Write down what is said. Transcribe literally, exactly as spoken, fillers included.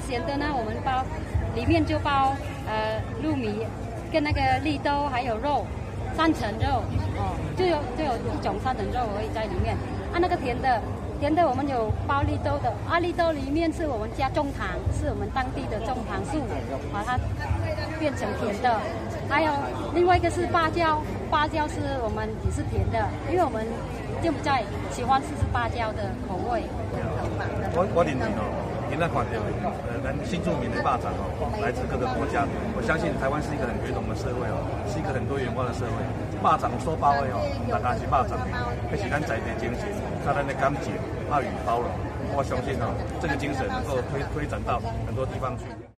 咸的呢，我们包里面就包呃糯米跟那个绿豆还有肉，三层肉哦，就有就有一种三层肉而已在里面。啊，那个甜的。甜的我们有包绿豆的，啊，绿豆里面是我们加重糖，是我们当地的重糖素，把它变成甜的。还有另外一个是芭蕉，芭蕉是我们也是甜的，因为我们柬埔寨喜欢试试芭蕉的口味。 我我认为哦，今仔看到呃咱新住民的肉粽哦，来自各个国家，我相信台湾是一个很圆融的社会哦，是一个很多元化的社会。肉粽所包的哦，大家是肉粽，那是咱在地精神，靠咱的感情、爱与包容。我相信哦，这个精神能够推推展到很多地方去。